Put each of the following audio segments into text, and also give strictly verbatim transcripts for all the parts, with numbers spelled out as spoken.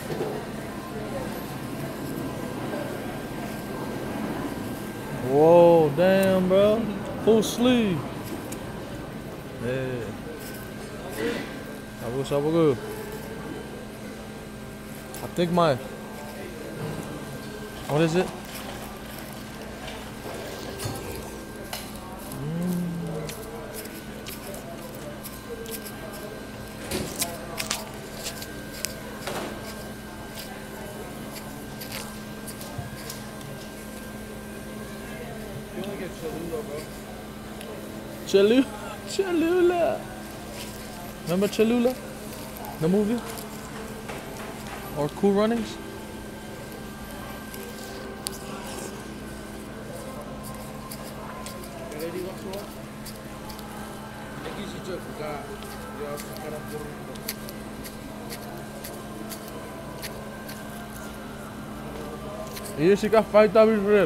Whoa, damn, bro. Full sleeve. Yeah. I wish I were good. I think my. What is it? You only get Cholula, bro. Cholula. Cholula. Remember Cholula? The movie? Or Cool Runnings? Ready, what's wrong? Aqui se jogar, eu acho que era por Iya sih kah fight tapi red.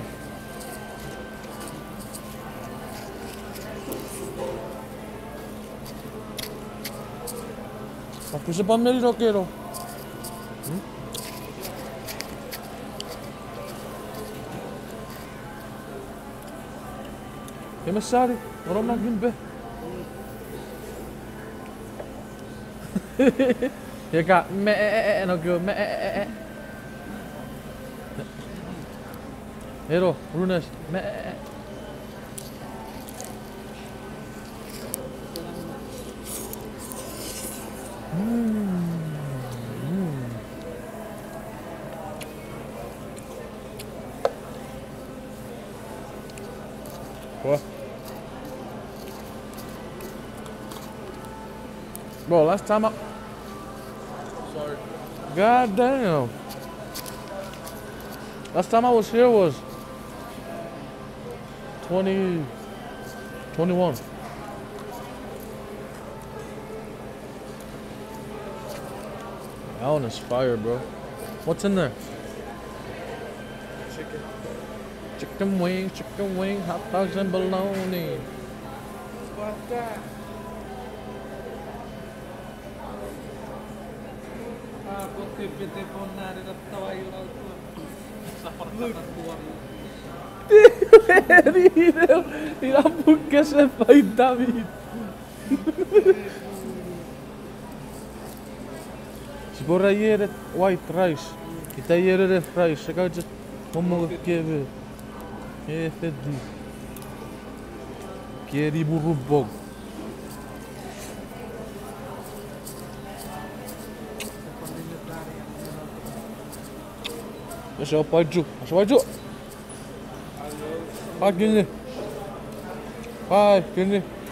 Aku sepan meli no quiero. ¿Mm? ¿Qué me sale? Ahora más bien ve. Ya kak, me eh eh no quiero me eh eh eh. Hero, Runes, me eh eh. What? Bro, last time I... Sorry. God damn. Last time I was here was... twenty... twenty-one. That one is fire, bro. What's in there? Chicken. Chicken wings, chicken wings, hot dogs and bologna. Costa. Ah, porque pete por nada, eu estava aí na altura. Essa porta tá tua. Mira por qué se fue David. Si por ahí eres white rice y te eres rice, se cae como que ve. Eh, fedi. Quiere burro bog. Eso va para yo, eso va yo. Ah, gini. Ah, gini.